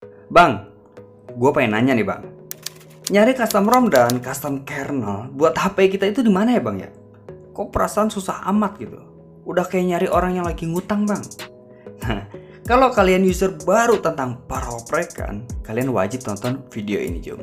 Bang, gue pengen nanya nih bang. Nyari custom ROM dan custom kernel buat HP kita itu di mana ya bang ya? Kok perasaan susah amat gitu? Udah kayak nyari orang yang lagi ngutang bang. Nah, kalau kalian user baru tentang paraoprekan, kalian wajib tonton video ini Jom.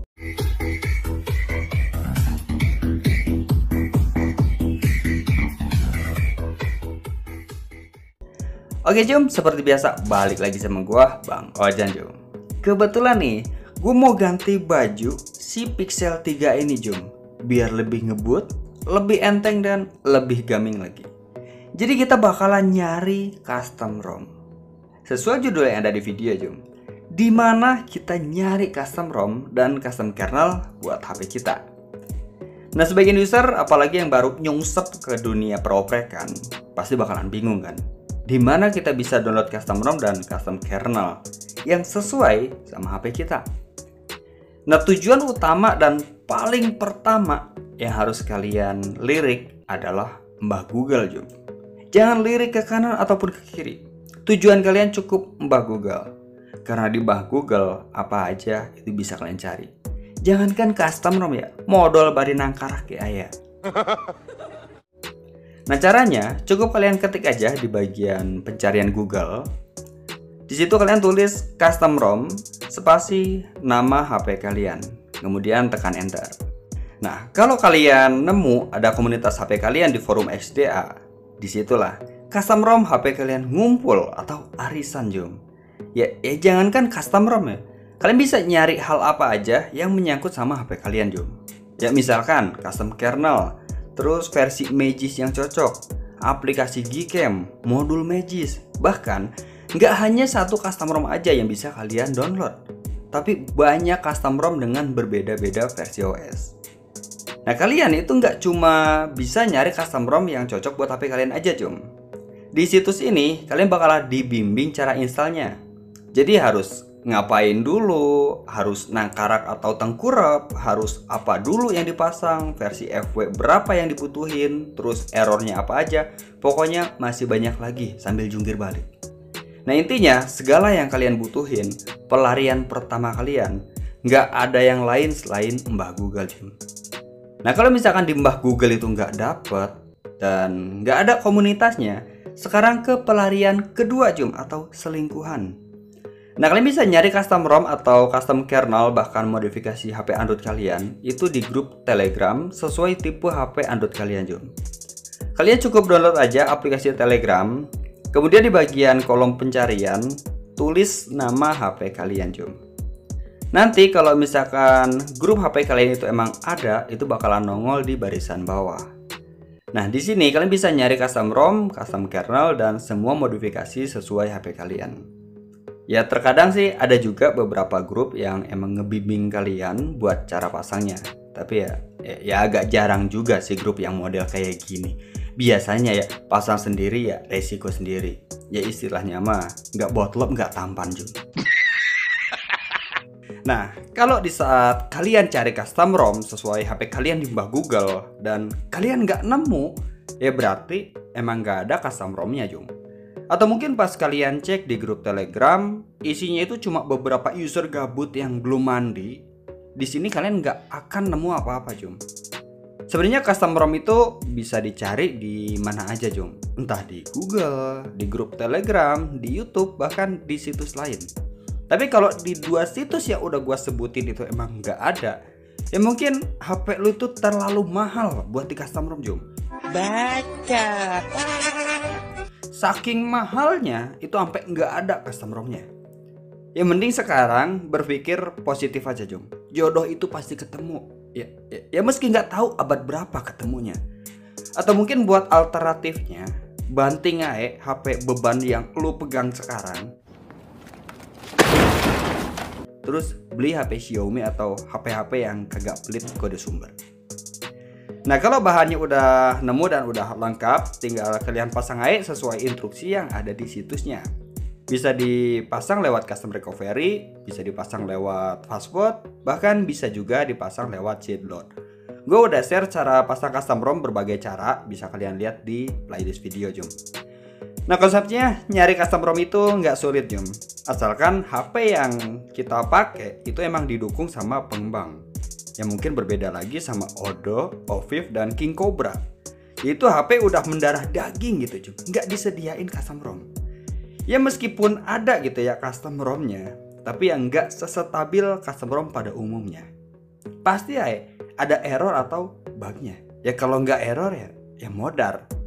Oke Jom, seperti biasa balik lagi sama gua Bang Ojan Jom. Kebetulan nih, gue mau ganti baju si Pixel 3 ini Jom, biar lebih ngebut, lebih enteng dan lebih gaming lagi. Jadi kita bakalan nyari custom ROM. Sesuai judul yang ada di video Jom, dimana kita nyari custom ROM dan custom kernel buat HP kita. Nah sebagian user, apalagi yang baru nyungsep ke dunia peroprekan, pasti bakalan bingung kan, dimana kita bisa download custom ROM dan custom kernel yang sesuai sama HP kita. Nah tujuan utama dan paling pertama yang harus kalian lirik adalah Mbah Google Jom. Jangan lirik ke kanan ataupun ke kiri. Tujuan kalian cukup Mbah Google, karena di Mbah Google apa aja itu bisa kalian cari. Jangankan custom ROM ya, modal bari nangkarak ya ayah. Nah caranya cukup kalian ketik aja di bagian pencarian Google. Di situ kalian tulis custom ROM spasi nama HP kalian, kemudian tekan enter. Nah kalau kalian nemu ada komunitas HP kalian di forum XDA, disitulah custom ROM HP kalian ngumpul atau arisan Jom. Ya jangankan custom ROM ya, kalian bisa nyari hal apa aja yang menyangkut sama HP kalian Jom. Ya misalkan custom kernel, terus versi Magis yang cocok, aplikasi Gcam, modul Magis. Bahkan nggak hanya satu custom ROM aja yang bisa kalian download, tapi banyak custom ROM dengan berbeda-beda versi OS. Nah kalian itu nggak cuma bisa nyari custom ROM yang cocok buat HP kalian aja Jom. Di situs ini kalian bakalan dibimbing cara installnya. Jadi harus ngapain dulu, harus nangkarak atau tengkurap, harus apa dulu yang dipasang, versi FW berapa yang dibutuhin, terus errornya apa aja. Pokoknya masih banyak lagi sambil jungkir balik. Nah intinya segala yang kalian butuhin, pelarian pertama kalian nggak ada yang lain selain Mbah Google Jom. Nah kalau misalkan di Mbah Google itu nggak dapet dan nggak ada komunitasnya, sekarang ke pelarian kedua Jom atau selingkuhan. Nah kalian bisa nyari custom ROM atau custom kernel bahkan modifikasi HP Android kalian itu di grup Telegram sesuai tipe HP Android kalian Jom. Kalian cukup download aja aplikasi Telegram, kemudian di bagian kolom pencarian tulis nama HP kalian Jom. Nanti kalau misalkan grup HP kalian itu emang ada, itu bakalan nongol di barisan bawah. Nah di sini kalian bisa nyari custom ROM, custom kernel dan semua modifikasi sesuai HP kalian. Ya terkadang sih ada juga beberapa grup yang emang ngebimbing kalian buat cara pasangnya. Tapi ya agak jarang juga sih grup yang model kayak gini. Biasanya ya pasang sendiri ya resiko sendiri. Ya istilahnya mah nggak botlop nggak tampan juga. Nah kalau di saat kalian cari custom ROM sesuai HP kalian di Mbah Google dan kalian nggak nemu, ya berarti emang nggak ada custom ROM-nya Jung. Atau mungkin pas kalian cek di grup Telegram, isinya itu cuma beberapa user gabut yang belum mandi. Di sini kalian nggak akan nemu apa-apa Jom. Sebenarnya custom ROM itu bisa dicari di mana aja Jom. Entah di Google, di grup Telegram, di YouTube, bahkan di situs lain. Tapi kalau di dua situs yang udah gua sebutin itu emang nggak ada, ya mungkin HP lu itu terlalu mahal buat di custom ROM Jom. Baca. Saking mahalnya itu sampai nggak ada custom ROM-nya. Ya mending sekarang berpikir positif aja Jom. Jodoh itu pasti ketemu. Ya meski nggak tahu abad berapa ketemunya. Atau mungkin buat alternatifnya, banting aja HP beban yang lu pegang sekarang, terus beli HP Xiaomi atau HP-HP yang kagak pelit kode sumber. Nah kalau bahannya udah nemu dan udah lengkap, tinggal kalian pasang aja sesuai instruksi yang ada di situsnya. Bisa dipasang lewat custom recovery, bisa dipasang lewat fastboot, bahkan bisa juga dipasang lewat seedload. Gue udah share cara pasang custom ROM berbagai cara, bisa kalian lihat di playlist video Jom. Nah, konsepnya nyari custom ROM itu nggak sulit, Jom. Asalkan HP yang kita pakai itu emang didukung sama pengembang yang mungkin berbeda lagi sama Odoo, Ovif, dan King Cobra. Itu HP udah mendarah daging gitu, Jom. Nggak disediain custom ROM. Ya meskipun ada gitu ya custom ROM-nya, tapi yang nggak sestabil custom ROM pada umumnya. Pasti ya ada error atau bugnya. Ya kalau nggak error ya modar.